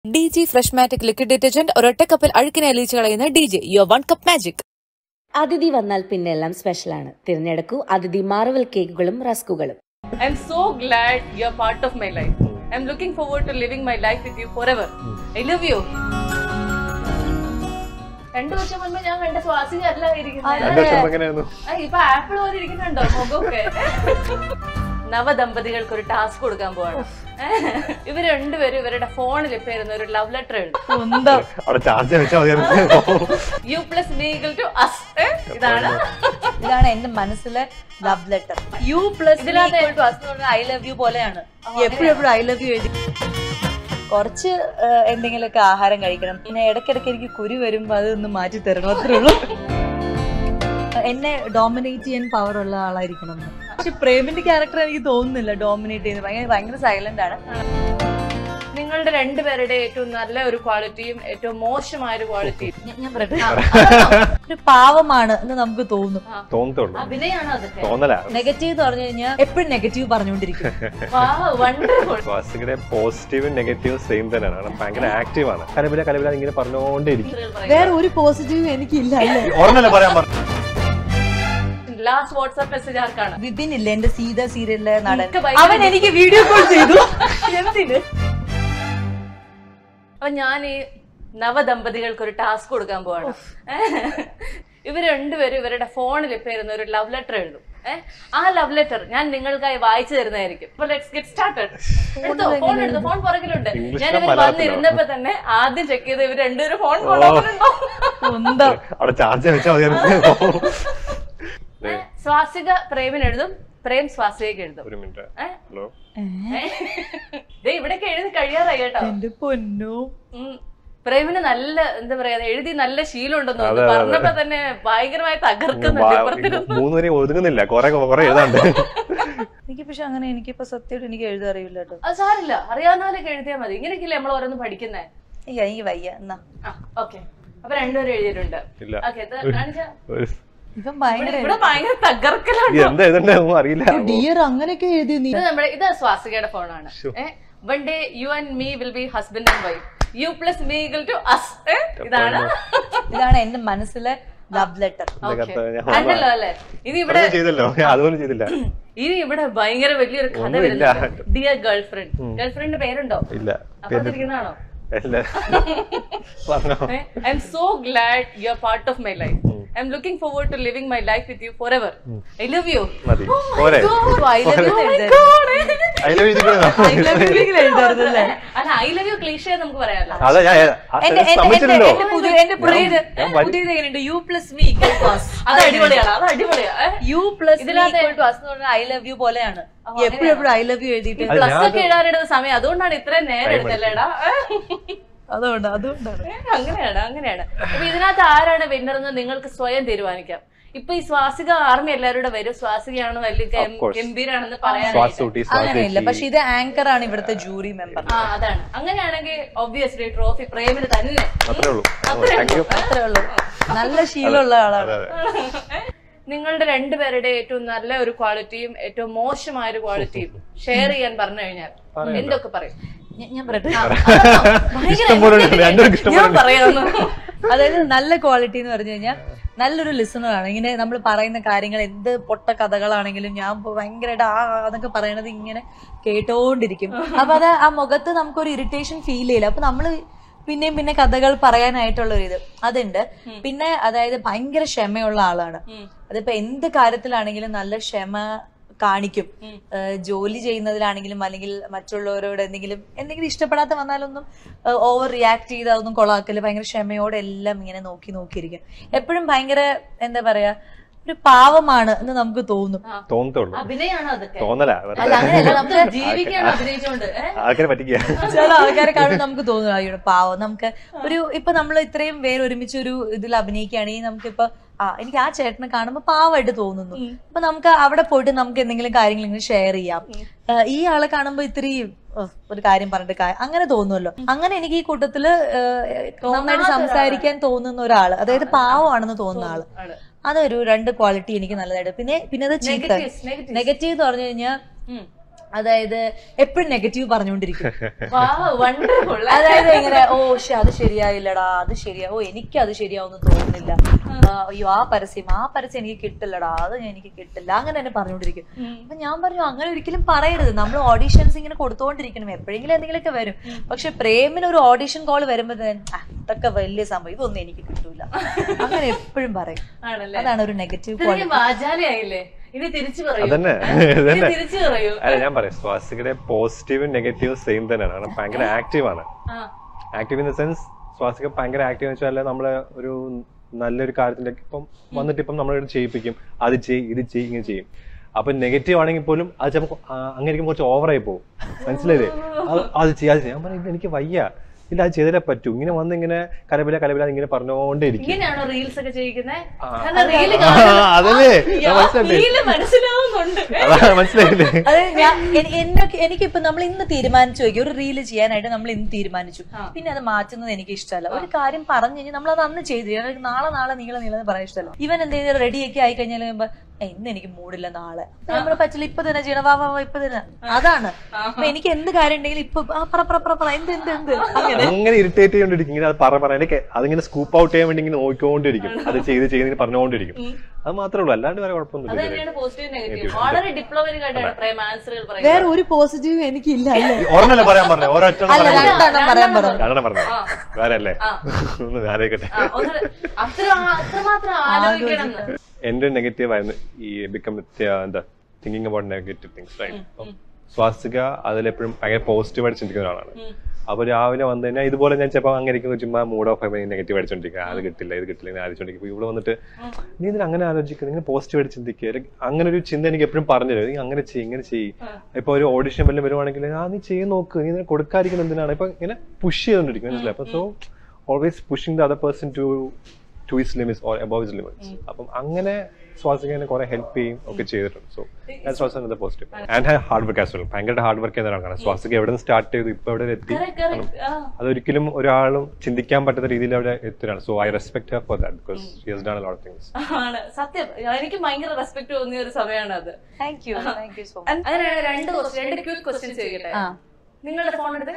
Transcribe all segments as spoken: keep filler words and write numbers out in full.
D G Freshmatic Liquid Detergent ഒരൊറ്റക്കപ്പിൽ അഴുക്കിനെ അലിയിച്ച് കളയുന്ന D G Your One Cup Magic. അതിഥി വന്നാൽ പിന്നെ എല്ലാം സ്പെഷ്യൽ ആണ്. തിരഞ്ഞെടുക്കൂ അതിഥി മാർവൽ കേക്കുകളും റസ്കുകളും. I'm so glad you're part of my life. I'm looking forward to living my life with you forever. I love you. രണ്ടു വർഷം മുൻപ് ഞാൻ കണ്ട സ്വാസിക അല്ല ഇരിക്കുന്നത്. ഇപ്പൊ ആപ്പിൾ പോലെ ഇരിക്കുന്നുണ്ടോ മുഖമൊക്കെ? നവദമ്പതികൾക്ക് ഒരു ടാസ്ക് കൊടുക്കാൻ പോവാണ്. ഇവർ രണ്ടുപേരും ഇവരുടെ ഫോണിൽ ഇപ്പൊ ഇരുന്ന ഒരു ലവ് ലെറ്റർ എഴുതും. You plus me equal to us. ഇതാണ് ഇതാണ് എന്റെ മനസ്സിലെ love letter. You plus I love you പോലെയാണ്. എപ്പോഴും എപ്പോഴും ഐ ലവ് യു എഴുതി. കുറച്ച് എന്തെങ്കിലുമൊക്കെ ആഹാരം കഴിക്കണം. പിന്നെ ഇടയ്ക്കിടയ്ക്ക് എനിക്ക് കുരു വരുമ്പോ അതൊന്ന് മാറ്റി തരണം, അത്രേ ഉള്ളൂ. എന്നെ ഡോമിനേറ്റ് ചെയ്യാൻ പവർ ഉള്ള ആളായിരിക്കണം. പക്ഷെ പ്രേമിന്റെ ക്യാരക്ടർ എനിക്ക് തോന്നുന്നില്ല ഡോമിനേറ്റ് ചെയ്യുന്നത്. ഭയങ്കര ഭയങ്കര സൈലന്റ് ആണ്. നിങ്ങളുടെ രണ്ടുപേരുടെ ഏറ്റവും നല്ല ഒരു ക്വാളിറ്റിയും ഏറ്റവും മോശമായ ഒരു ക്വാളിറ്റിയും ഞാൻ പറയട്ടെ, ഒരു പാവമാണ് എന്ന് നമുക്ക് തോന്നും. അഭിനയാണോ അതൊക്കെ? നെഗറ്റീവ് എന്ന് പറഞ്ഞു കഴിഞ്ഞാൽ എപ്പോഴും നെഗറ്റീവ് പറഞ്ഞുകൊണ്ടിരിക്കും. പോസിറ്റീവും നെഗറ്റീവും സെയിം തന്നെയാണ്. ഭയങ്കര ആക്റ്റീവ് ആണ്. കലപില കലപില ഇങ്ങനെ പറഞ്ഞുകൊണ്ടേയിരിക്കും. വേറെ ഒരു പോസിറ്റീവ് എനിക്കില്ല. ലാസ്റ്റ് വാട്സ്ആപ്പ് മെസ്സേജ് ആർക്കാണ്? വിപിൻ ഇല്ല, എന്റെ സീത സീരിയലിലെ നടൻ. അവൻ എനിക്ക് വീഡിയോ കോൾ ചെയ്തു. എന്തിന്? അപ്പൊ ഞാൻ ഈ നവദമ്പതികൾക്ക് ഒരു ടാസ്ക് കൊടുക്കാൻ പോവാണ്. ഇവർ രണ്ടുപേരും ഇവരുടെ ഫോണിൽ ഇപ്പൊ ഇരുന്ന ഒരു ലവ് ലെറ്റർ എഴുതും. ഏഹ് ആ ലവ് ലെറ്റർ ഞാൻ നിങ്ങൾക്കായി വായിച്ചു തരുന്നതായിരിക്കും. ഫോൺ എടുത്തു, ഫോൺ പുറകിലുണ്ട്. ഞാൻ ഇവർ വന്നിരുന്നപ്പോ തന്നെ ആദ്യം ചെക്ക് ചെയ്ത് ഇവർ രണ്ടുപേരും ഫോൺ കൊണ്ടുപോകുന്നുണ്ടോ. സ്വാസിക പ്രേമിന് എഴുതും, പ്രേം സ്വാസികയ്ക്ക് എഴുതും. ഇവിടേക്ക് എഴുതി കഴിയാറായി കേട്ടോ. എന്റെ പൊന്നോ, പ്രേമിന് നല്ല എന്താ പറയാ എഴുതി നല്ല ശീലം ഉണ്ടെന്ന് തോന്നുന്നു. പറഞ്ഞപ്പോ തന്നെ ഭയങ്കരമായി തകർക്കുന്നുണ്ട്. ഒതുങ്ങുന്നില്ല, എനിക്ക് പക്ഷെ അങ്ങനെ എനിക്കിപ്പോ സത്യമായിട്ട് എനിക്ക് എഴുതാൻ അറിയില്ല കേട്ടോ. അത് സാരില്ല, അറിയാവുന്നവരൊക്കെ എഴുതിയാൽ മതി. ഇങ്ങനെയൊക്കെയല്ലേ നമ്മൾ ഓരോന്ന് പഠിക്കുന്നേ. എനിക്ക് വയ്യ. എന്നാ ഓക്കെ, അപ്പൊ രണ്ടുപേരും എഴുതിയിട്ടുണ്ട്. ഇപ്പം ഭയങ്കര ഡിയർ അങ്ങനെയൊക്കെ എഴുതി. ഇത് സ്വാസികയുടെ ഫോണാണ്. One day you and me will be husband and wife. You plus me equal to us. ഇതാണ് ഇതാണ് എന്റെ മനസ്സിലെ ലവ് ലെറ്റർ. അല്ലല്ലോ അല്ലെ? ഇനി ഇവിടെ ഇനി ഇവിടെ ഭയങ്കര വലിയൊരു കഥ വരുന്നുണ്ട്. Dear girl friend. ഗേൾ ഫ്രണ്ടിന്റെ പേരുണ്ടോ? അപ്പുറത്തിരിക്കുന്നതാണോ? I'm so glad you're part of my life. I'm looking forward to living my life with you forever. I love you. Oh my God. I love you. I love you. അല്ല, I love you cliché നമുക്ക് പറയാമല്ലോ. You plus me അത് അടിപൊളിയാണ്, അത് അടിപൊളിയാണ്. You plus I love you പോലെയാണ്. എപ്പോഴും എപ്പോഴും ഐ ലവ് യു എഴുതിയിട്ട് പ്ലസ് ഒക്കെ എഴുതാനിടുന്ന സമയം. അതുകൊണ്ടാണ് ഇത്രയും നേരം എടുത്തല്ലേടാ. അതുകൊണ്ട് അതുകൊണ്ടാണ് അങ്ങനെയാണ് അങ്ങനെയാണ് അപ്പൊ ഇതിനകത്ത് ആരാണ് വിന്നർ എന്ന് നിങ്ങൾക്ക് സ്വയം തീരുമാനിക്കാം. ഇപ്പൊ ഈ സ്വാസിക ആർമി എല്ലാവരുടെ വരും. സ്വാസികയാണ് വലിയ ഗംഭീരാണെന്ന് പറയാനായിട്ട് അങ്ങനെയില്ല. പക്ഷെ ഇത് ആങ്കർ ആണ് ഇവിടുത്തെ ജൂറി മെമ്പർ. ആ അതാണ്. അങ്ങനെയാണെങ്കിൽ ഒബ്വിയസ്ലി ട്രോഫി പ്രേമിന് തന്നെ. അത്രേ ഉള്ളൂ. നല്ല ശീലമുള്ള ആളാണ്. നിങ്ങളുടെ രണ്ടുപേരുടെ ഏറ്റവും നല്ല ഒരു ക്വാളിറ്റിയും ഏറ്റവും മോശമായ ഒരു ക്വാളിറ്റിയും ഷെയർ ചെയ്യാൻ പറഞ്ഞു കഴിഞ്ഞാൽ എന്തൊക്കെ പറയും? ഞാൻ പറയട്ടെ, അതായത് നല്ല ക്വാളിറ്റി എന്ന് പറഞ്ഞു കഴിഞ്ഞാൽ നല്ലൊരു ലിസണർ ആണ്. ഇങ്ങനെ നമ്മൾ പറയുന്ന കാര്യങ്ങൾ എന്ത് പൊട്ട കഥകളാണെങ്കിലും ഞാൻ ഭയങ്കരമായിട്ട് ആ അതൊക്കെ പറയണത് ഇങ്ങനെ കേട്ടോണ്ടിരിക്കും. അപ്പൊ അത് ആ മുഖത്ത് നമുക്കൊരു ഇറിറ്റേഷൻ ഫീൽ ചെയ്യില്ല. അപ്പൊ നമ്മള് പിന്നെയും പിന്നെ കഥകൾ പറയാനായിട്ടുള്ള ഒരു ഇത് അതുണ്ട്. പിന്നെ അതായത് ഭയങ്കര ക്ഷമയുള്ള ആളാണ്. അതിപ്പോ എന്ത് കാര്യത്തിലാണെങ്കിലും നല്ല ക്ഷമ കാണിക്കും. ജോലി ചെയ്യുന്നതിലാണെങ്കിലും അല്ലെങ്കിൽ മറ്റുള്ളവരോട് എന്തെങ്കിലും എന്തെങ്കിലും ഇഷ്ടപ്പെടാത്ത വന്നാലൊന്നും ഓവർ റിയാക്ട് ചെയ്ത് അതൊന്നും കൊളാക്കല്. ഭയങ്കര ക്ഷമയോടെ എല്ലാം ഇങ്ങനെ നോക്കി നോക്കിയിരിക്കും. എപ്പോഴും ഭയങ്കര എന്താ പറയാ ഒരു പാവമാണ് എന്ന് നമുക്ക് തോന്നും. ചില ആൾക്കാരെ കാണുമ്പോൾ നമുക്ക് തോന്നും അയ്യോ പാവം. നമുക്ക് ഒരു ഇപ്പൊ നമ്മൾ ഇത്രയും പേര് ഒരുമിച്ച് ഒരു ഇതിൽ അഭിനയിക്കുകയാണെങ്കിൽ നമുക്കിപ്പോ ആ എനിക്ക് ആ ചേട്ടനെ കാണുമ്പോൾ പാവമായിട്ട് തോന്നുന്നു. അപ്പൊ നമുക്ക് അവിടെ പോയിട്ട് നമുക്ക് എന്തെങ്കിലും കാര്യങ്ങൾ ഇങ്ങനെ ഷെയർ ചെയ്യാം. ഈ ആളെ കാണുമ്പോ ഇത്തിരി ഒരു കാര്യം പറഞ്ഞിട്ട് അങ്ങനെ തോന്നുമല്ലോ. അങ്ങനെ എനിക്ക് ഈ കൂട്ടത്തില് നന്നായിട്ട് സംസാരിക്കാൻ തോന്നുന്ന ഒരാള്, അതായത് പാവമാണെന്ന് തോന്നുന്ന ആള്, അതൊരു രണ്ട് ക്വാളിറ്റി എനിക്ക് നല്ലതായിട്ട്. പിന്നെ പിന്നെ അത് ചീത്ത നെഗറ്റീവ് എന്ന് പറഞ്ഞു കഴിഞ്ഞാൽ അതായത് എപ്പോഴും നെഗറ്റീവ് പറഞ്ഞുകൊണ്ടിരിക്കും. വണ്ടർഫുൾ. അതായത് ഇങ്ങനെ ഓ പക്ഷെ അത് ശരിയായില്ലടാ, അത് ശരിയാ, ഓ എനിക്ക് അത് ശരിയാവുന്ന തോന്നുന്നില്ല, അയ്യോ ആ പരസ്യം ആ പരസ്യം എനിക്ക് കിട്ടില്ലടാ, അത് എനിക്ക് കിട്ടില്ല, അങ്ങനെ തന്നെ പറഞ്ഞുകൊണ്ടിരിക്കും. അപ്പൊ ഞാൻ പറഞ്ഞു അങ്ങനെ ഒരിക്കലും പറയരുത്. നമ്മൾ ഓഡീഷൻസ് ഇങ്ങനെ കൊടുത്തോണ്ടിരിക്കണം, എപ്പോഴെങ്കിലും എന്തെങ്കിലുമൊക്കെ വരും. പക്ഷെ പ്രേമിന് ഒരു ഓഡീഷൻ കോൾ വരുമ്പോ അതൊക്കെ വലിയ സംഭവം, ഇതൊന്നും എനിക്ക് കിട്ടൂല, അങ്ങനെ എപ്പോഴും പറയും. അതാണ് ഒരു നെഗറ്റീവ് വാചാലയായില്ലേ? ഇനി തിരിച്ചു പറയൂ. അതന്നെ തിരിച്ചു പറയൂ. അല്ല ഞാൻ പറയാം, സ്വാസികയുടെ പോസിറ്റീവും നെഗറ്റീവും സെയിം തന്നെയാണ്. കാരണം ഭയങ്കര ആക്റ്റീവ് ആണ്. Active in the sense Swasika ഭയങ്കര ആക്റ്റീവ് എന്ന് വെച്ചാൽ നമ്മള് ഒരു നല്ലൊരു കാര്യത്തിലേക്ക് ഇപ്പം വന്നിട്ട് ഇപ്പം നമ്മളോട് ചെയ്യിപ്പിക്കും, അത് ചെയ്യും ഇത് ചെയ്യും ഇങ്ങനെ ചെയ്യും. അപ്പൊ നെഗറ്റീവ് ആണെങ്കിൽ പോലും അത് ചിലപ്പോൾ അങ്ങനെ കുറച്ച് ഓവറായി പോകും. മനസ്സിലായില്ലേ? അത് ചെയ്യാതെ ചെയ്യാം. ഞാൻ പറഞ്ഞു എനിക്ക് വയ്യ, ഇല്ല അത് ചെയ്തേ പറ്റൂ. ഇങ്ങനെ വന്ന് ഇങ്ങനെ കലപില കലപില ഇങ്ങനെ പറഞ്ഞോണ്ടേ ഇരിക്കും. അതല്ലേ മനസ്സിലായില്ലേ? എനിക്കിപ്പോ നമ്മൾ ഇന്ന് തീരുമാനിച്ചു നോക്കി ഒരു റീല് ചെയ്യാനായിട്ട് നമ്മൾ ഇന്ന് തീരുമാനിച്ചു, പിന്നെ അത് മാറ്റുന്നത് എനിക്ക് ഇഷ്ടമല്ല. ഒരു കാര്യം പറഞ്ഞു കഴിഞ്ഞാൽ നമ്മൾ അത് അന്ന് ചെയ്തു, നാളെ നാളെ നീളെ നീളെ പറയാൻ ഇഷ്ടമല്ല. ഇവൻ എന്തെങ്കിലും റെഡിയൊക്കെ ആയി കഴിഞ്ഞാൽ ഇന്ന് എനിക്ക് മൂടില്ല, നാളെ നമ്മള് പറ്റില്ല, ഇപ്പൊ തന്നെ ചെയ്യണം, വാ വാ വാ ഇപ്പൊ തന്നെ. അതാണ് അപ്പൊ എനിക്ക് എന്ത് കാര്യം ഉണ്ടെങ്കിലും ഇപ്പൊ എന്ത് എന്ത് എന്ത് അങ്ങനെ ഇറിറ്റേറ്റ് ചെയ്തോണ്ടിരിക്കും. ഇങ്ങനെ അത് പറ പറയാൻ അതിങ്ങനെ സ്കൂപ്പ് ഔട്ട് ചെയ്യാൻ വേണ്ടി ഇങ്ങനെ നോക്കിക്കൊണ്ടിരിക്കും, അത് ചെയ്ത് ചെയ്ത് പറഞ്ഞുകൊണ്ടിരിക്കും. അത് മാത്രമേ ഉള്ളൂ, അല്ലാണ്ട് വേറെ കുഴപ്പമൊന്നുമില്ല. വേറെ ഒരു പോസിറ്റീവ് എനിക്കില്ല. ഓർമ്മല്ലേ പറയാൻ പറഞ്ഞേ? ഒരൊറ്റ പറയാൻ പറഞ്ഞു കാരണം പറഞ്ഞോ വേറെ അല്ലേ? ഒന്ന് ആലോചിക്കട്ടെ. എന്റെ നെഗറ്റീവ് ആയിരുന്നു ഈ ബിക്കം എന്താ thinking about negative things, right? Swasika അതിലെപ്പോഴും ഭയങ്കര പോസിറ്റീവ് ആയിട്ട് ചിന്തിക്കുന്ന ഒരാളാണ്. അപ്പൊ രാവിലെ വന്നു കഴിഞ്ഞാൽ ഇതുപോലെ ഞാൻ ചിലപ്പോൾ അങ്ങനെ ചുമ്മാ മൂഡ് ഓഫ് ആയി നെഗറ്റീവ് അടിച്ചോണ്ടിരിക്കുക, അത് കിട്ടില്ല ഇത് കിട്ടില്ല ഇങ്ങനെ ആലോചിച്ചോണ്ടിരിക്കും. ഇവിടെ വന്നിട്ട് നീ ഇതിന് അങ്ങനെ ആലോചിക്കുക, നിങ്ങൾ പോസിറ്റീവ് ആയിട്ട് ചിന്തിക്കുക, അങ്ങനെ ഒരു ചിന്ത എനിക്ക് എപ്പോഴും പറഞ്ഞു തരും. നീ അങ്ങനെ ചെയ്യും ഇങ്ങനെ ചെയ്യും. ഇപ്പൊ ഒരു ഓഡിഷൻ വല്ലതും വരുവാണെങ്കിൽ ആ നീ ചെയ്ത് നോക്ക്, നീ ഇതിനെ കൊടുക്കാതിരിക്കുന്നത് എന്തിനാണ്? ഇപ്പൊ ഇങ്ങനെ പുഷ് ചെയ്തോണ്ടിരിക്കും, മനസ്സിലായി? അപ്പൊ so always pushing the other person to to his limits or above his limits. അപ്പം അങ്ങനെ സ്വാസികനെ കുറെ ഹെൽപ്പ് ചെയ്യും ഒക്കെ ചെയ്തിട്ടുണ്ട്. So that's also another positive. And have hard work as well. ഭയങ്കര ഹാർഡ് വർക്ക് ചെയ്യുന്ന ഒരാളാണ് സ്വാസിക. എവിടെ നിന്ന് സ്റ്റാർട്ട് ചെയ്തു ഇപ്പൊ എവിടെ എത്തി, അതൊരിക്കലും ഒരാളും ചിന്തിക്കാൻ പറ്റാത്ത രീതിയിൽ അവിടെ എത്തുകയാണ്. So I respect her for that because she has done a lot of things. ആണ് സത്യം. എനിക്ക് ഭയങ്കര റെസ്പെക്ട് തോന്നിയ ഒരു സമയമാണ് അത്. Thank you thank you so much. അങ്ങനെ രണ്ട് രണ്ട് ക്വിക്ക് ക്വസ്റ്റ്യൻസ് ചോദിക്കട്ടെ. നിങ്ങളുടെ ഫോൺ എടുത്ത്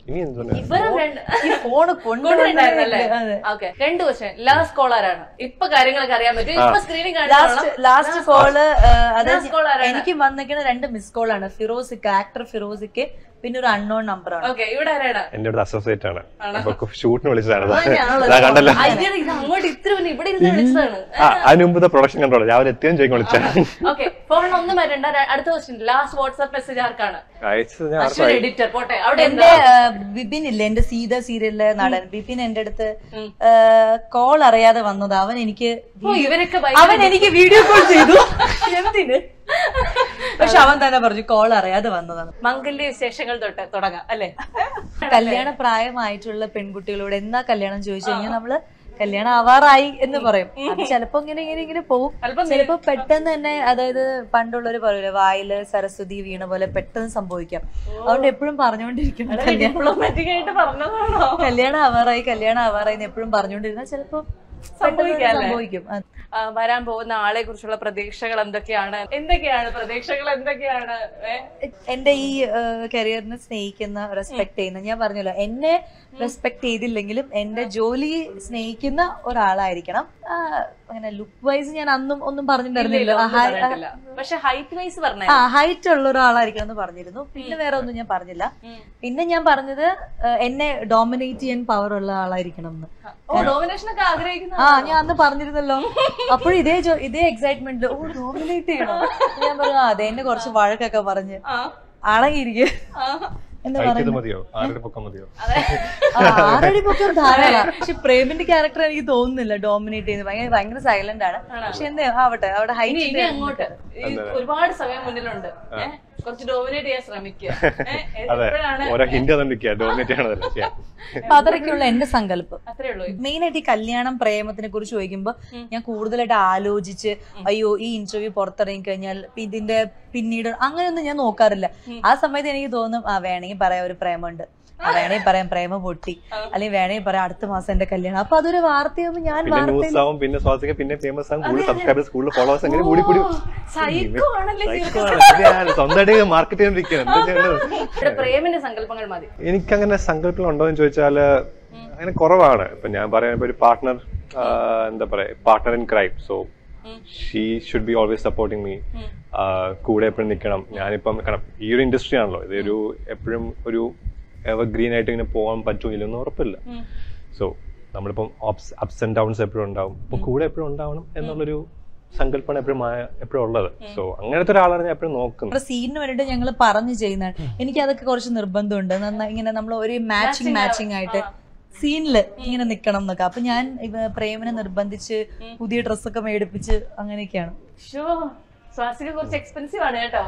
രണ്ട് ക്വസ്റ്റ്യൻ. ലാസ്റ്റ് കോൾ ആരാണ്? ഇപ്പൊ കാര്യങ്ങളൊക്കെ അറിയാൻ പറ്റും. ഇപ്പൊ സ്ക്രീനിങ് ലാസ്റ്റ് കോള് എനിക്ക് വന്നിരിക്കുന്ന രണ്ട് മിസ് കോൾ ആണ്. ഫിറോസിക്ക്, ആക്ടർ ഫിറോസിക്ക്, പിന്നെ ഒരു അൺനോൺ നമ്പർ ആണ്. ഇവിടെ ആരാണ്? എന്റെ ഇവിടെ അസോസിയേറ്റ് ആണ്. ഷൂട്ടിന് വിളിച്ചതാണ്. കണ്ടല്ലോ അങ്ങോട്ട് ഇത്ര ഇവിടെ ഇരുന്ന് വിളിച്ചതാണ്. അതിന് മുമ്പ് പ്രൊഡക്ഷൻ കൺട്രോൾ രാവിലെ എത്തിയും ചോദിക്കാൻ വിളിച്ചാണ്. ഓക്കെ, ഫോൺ ഒന്നും വരണ്ട. അടുത്ത ക്വസ്റ്റ്യൻ. ലാസ്റ്റ് വാട്സ്ആപ്പ് മെസ്സേജ് ആർക്കാണ്? എഡിറ്റർ പോട്ടെ. അവിടെ എന്റെ ബിപിൻ ഇല്ല, എന്റെ സീത സീരിയലിലെ നടൻ ബിപിൻ എന്റെ അടുത്ത് കോൾ അറിയാതെ വന്നത്. അവൻ എനിക്ക് ഇവരൊക്കെ അവൻ എനിക്ക് വീഡിയോ കോൾ ചെയ്തു. എന്തിന്? പക്ഷെ അവൻ തന്നെ പറഞ്ഞു കോൾ അറിയാതെ വന്നതാണ്. മംഗല്യ വിശേഷങ്ങൾ തൊട്ട് തുടങ്ങാം അല്ലെ? കല്യാണ പ്രായമായിട്ടുള്ള പെൺകുട്ടികളോട് എന്നാ കല്യാണം ചോദിച്ചു കഴിഞ്ഞാൽ നമ്മള് കല്യാണം ആവാറായി എന്ന് പറയും. അത് ചിലപ്പോ ഇങ്ങനെ ഇങ്ങനെ ഇങ്ങനെ പോകും, ചിലപ്പോ പെട്ടെന്ന് തന്നെ. അതായത് പണ്ടുള്ളവര് പറയൂലെ വായില് സരസ്വതി വീണ പോലെ പെട്ടെന്ന് സംഭവിക്കാം. അതുകൊണ്ട് എപ്പോഴും പറഞ്ഞുകൊണ്ടിരിക്കണം കല്യാണം ആവാറായി കല്യാണം ആവാറായി എന്ന് എപ്പോഴും പറഞ്ഞുകൊണ്ടിരുന്ന ചിലപ്പോ സംഭവിക്കും. വരാൻ പോകുന്ന ആളെ കുറിച്ചുള്ള പ്രതീക്ഷകൾ എന്തൊക്കെയാണ്? എന്തൊക്കെയാണ് പ്രതീക്ഷകൾ? എന്തൊക്കെയാണ്? എന്റെ ഈ കരിയറിനെ സ്നേഹിക്കുന്ന, റെസ്പെക്ട് ചെയ്യുന്ന, ഞാൻ പറഞ്ഞല്ലോ എന്നെ റെസ്പെക്ട് ചെയ്തില്ലെങ്കിലും എന്റെ ജോലി സ്നേഹിക്കുന്ന ഒരാളായിരിക്കണം. അങ്ങനെ ലുക്ക് വൈസ് ഞാൻ അന്നും ഒന്നും പറഞ്ഞിട്ടുണ്ടായിരുന്നില്ല. പക്ഷെ ഹൈറ്റ് വൈസ് പറഞ്ഞ ആ ഹൈറ്റ് ഉള്ള ഒരാളായിരിക്കണം എന്ന് പറഞ്ഞിരുന്നു. പിന്നെ വേറെ ഒന്നും ഞാൻ പറഞ്ഞില്ല. പിന്നെ ഞാൻ പറഞ്ഞത് എന്നെ ഡോമിനേറ്റ് ചെയ്യാൻ പവർ ഉള്ള ആളായിരിക്കണം എന്ന്. ആ ഞാൻ അന്ന് പറഞ്ഞിരുന്നല്ലോ. അപ്പോഴും ഇതേ ഇതേ എക്സൈറ്റ്മെന്റ്, ഓ ഡോമിനേറ്റ് ചെയ്യണം. ഞാൻ പറഞ്ഞു അതെ, എന്നെ കുറച്ച് വഴക്കൊക്കെ പറഞ്ഞ് അടങ്ങിയിരിക്കും എന്ന് പറഞ്ഞു. ആറടി പൊക്കം ധാരാളം. പക്ഷെ പ്രേമിന്റെ ക്യാരക്ടർ എനിക്ക് തോന്നുന്നില്ല ഡോമിനേറ്റ് ചെയ്യുന്നത്. ഭയങ്കര ഭയങ്കര സൈലന്റ് ആണ്. പക്ഷെ എന്താ ആവട്ടെ, അവിടെ ഹൈറ്റ് അങ്ങോട്ട് ഒരുപാട് സമയം മുന്നിലുണ്ട്. കുറച്ച് ഡോമിനേറ്റ് ചെയ്യാൻ ശ്രമിക്കുക. അപ്പൊ അതൊക്കെയുള്ള എന്റെ സങ്കല്പം. മെയിൻ ആയിട്ട് ഈ കല്യാണം പ്രേമത്തിനെ കുറിച്ച് ചോദിക്കുമ്പോ ഞാൻ കൂടുതലായിട്ട് ആലോചിച്ച് അയ്യോ ഈ ഇന്റർവ്യൂ പുറത്തിറങ്ങി കഴിഞ്ഞാൽ ഇതിന്റെ പിന്നീട് അങ്ങനെയൊന്നും ഞാൻ നോക്കാറില്ല. ആ സമയത്ത് എനിക്ക് തോന്നും ആ വേണമെങ്കിൽ പറയാം ഒരു പ്രേമുണ്ട്, വേണേ പറയാം പ്രേമ പൊട്ടി, അല്ലെങ്കിൽ വേണേ പറയാം അടുത്ത മാസം എന്റെ കല്യാണം. അപ്പൊ അതൊരു വാർത്തയാകുമ്പോ ഞാൻ പിന്നെ ന്യൂസ് ആവും, പിന്നെ സ്വാസിക പിന്നെ ഫേമസ് ആവും, കൂടുതൽ സബ്സ്ക്രൈബേഴ്സ് കൂടുതൽ ഫോളോവേഴ്സ് അങ്ങനെ കൂടി കൂടി സ്വന്തമായിട്ട് മാർക്കറ്റ് ചെയ്യാൻ. പ്രേമിന്റെ സങ്കല്പങ്ങൾ മതി. എനിക്കങ്ങനെ സങ്കല്പം ഉണ്ടോ എന്ന് ചോദിച്ചാല് അങ്ങനെ കുറവാണ്. ഇപ്പൊ ഞാൻ പറയാൻ ഒരു പാർട്ട്ണർ, എന്താ പറയാ, partner in crime. So she should be always supporting me. കൂടെ എപ്പോഴും നിൽക്കണം. ഞാനിപ്പം കാരണം ഈ ഒരു ഇൻഡസ്ട്രി ആണല്ലോ, ഇതൊരു എപ്പോഴും ഒരു എവർ ഗ്രീൻ ആയിട്ട് ഇങ്ങനെ പോകാൻ പറ്റൂലെന്ന് ഉറപ്പില്ല. സോ നമ്മളിപ്പം അപ്സ് ആൻഡ് ഡൗൺസ് എപ്പോഴും ഉണ്ടാവും. അപ്പൊ കൂടെ എപ്പോഴും ഉണ്ടാവണം എന്നുള്ളൊരു സങ്കല്പമാണ് എപ്പോഴും എപ്പോഴും ഉള്ളത്. സോ അങ്ങനത്തെ ഒരാളാണ് ഞാൻ എപ്പോഴും നോക്കുന്നത്. സീനിന് വേണ്ടിട്ട് ഞങ്ങൾ പറഞ്ഞു ചെയ്യുന്നതാണ്. എനിക്ക് അതൊക്കെ കുറച്ച് നിർബന്ധമുണ്ട്. നന്നായി ഇങ്ങനെ നമ്മൾ ഒരു മാച്ചിങ് മാച്ചിങ് ആയിട്ട് സീനില് ഇങ്ങനെ നിക്കണം എന്നൊക്കെ. അപ്പൊ ഞാൻ പ്രേമനെ നിർബന്ധിച്ച് പുതിയ ഡ്രസ്സൊക്കെ മേടിപ്പിച്ച് അങ്ങനെയൊക്കെയാണ്. സ്വാസിക കുറച്ച് എക്സ്പെൻസീവ് ആണ് കേട്ടോ.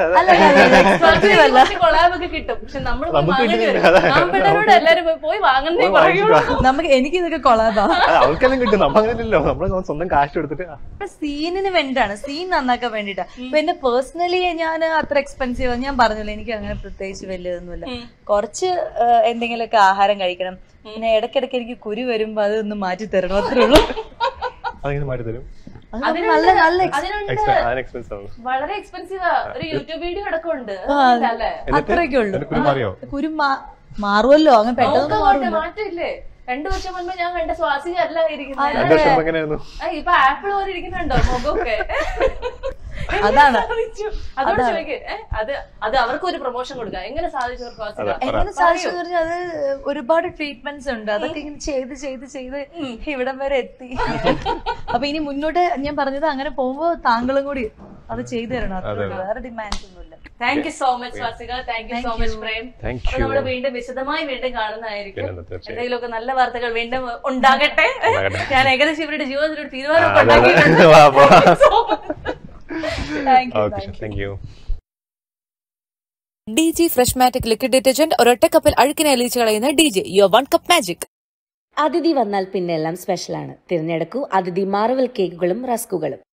അല്ല കൊളാബൊക്കെ കിട്ടും, പക്ഷെ നമ്മൾ എല്ലാരും പോയി വാങ്ങുന്നേ പറയുള്ളൂ. നമുക്ക് എനിക്ക് ഇതൊക്കെ കൊളാബാ, അവർക്കെല്ലാം കിട്ടും. നമ്മളല്ലോ നമ്മള് സ്വന്തം കാശ് എടുത്തിട്ട് സീനിന് വേണ്ടിയിട്ടാണ്, സീൻ നന്നാക്കാൻ വേണ്ടിട്ടാ. ഇപ്പൊ എന്റെ പേഴ്സണലി ഞാൻ അത്ര എക്സ്പെൻസീവ് ഞാൻ പറഞ്ഞില്ല, എനിക്ക് അങ്ങനെ പ്രത്യേകിച്ച് വലിയതൊന്നുമില്ല. കുറച്ച് എന്തെങ്കിലുമൊക്കെ ആഹാരം കഴിക്കണം, പിന്നെ ഇടയ്ക്കിടയ്ക്ക് എനിക്ക് കുരു വരുമ്പോ അതൊന്ന് മാറ്റി തരണം, അത്രേ ഉള്ളൂ. അതിന് മാറ്റി തരും. നല്ല നല്ല വളരെ എക്സ്പെൻസീവാ. ഒരു യൂട്യൂബ് വീഡിയോ അടക്കമുണ്ട്. അത്രയൊക്കെ ഉള്ളു. കുരു മാറുമല്ലോ, അങ്ങനെ പെട്ടെന്ന് മാറ്റില്ലേ. രണ്ടു വർഷം മുൻപ് ഞാൻ കണ്ട സ്വാസിക അല്ല ഇരിക്കുന്നത്. ഇപ്പൊ ആപ്പിൾ പോലെ ഇരിക്കുന്നുണ്ടോ മുഖമൊക്കെ? അതാണ് അതോട് ചോദിക്കേ. അത് അത് അവർക്ക് ഒരു പ്രൊമോഷൻ കൊടുക്കാം. എങ്ങനെ സാധിച്ചു? എങ്ങനെ സാധിച്ചു പറഞ്ഞാൽ അത് ഒരുപാട് ട്രീറ്റ്മെന്റ്സ് ഉണ്ട്. അതൊക്കെ ഇങ്ങനെ ചെയ്ത് ചെയ്ത് ചെയ്ത് ഇവിടം വരെ എത്തി. അപ്പൊ ഇനി മുന്നോട്ട് ഞാൻ പറഞ്ഞത് അങ്ങനെ പോകുമ്പോ താങ്കളും കൂടി അത് ചെയ്തു തരണം. വേറെ ഡിമാൻഡ്സ് ഒന്നുമില്ല. Thank you so much Swasika. Thank you so much Prem. നമ്മൾ വീണ്ടും വിശദമായി വീണ്ടും കാണുന്നതായിരിക്കും. എന്തെങ്കിലുമൊക്കെ നല്ല വാർത്തകൾ വീണ്ടും ഉണ്ടാകട്ടെ. ഞാൻ ഏകദേശം ഇവരുടെ ജീവിതത്തിലൊരു തീരുമാനം ഉണ്ടാക്കിയിട്ടുണ്ട്. D G fresh matic liquid detergent ഒരൊറ്റ കപ്പിൽ അഴുക്കിനെ അലിയിച്ച് കളയുന്ന D J your one cup magic. Athithi വന്നാൽ പിന്നെ എല്ലാം സ്പെഷ്യലാണ്. തിരഞ്ഞെടുക്കൂ അതിഥി മാർവൽ കേക്കുകളും റസ്കുകളും.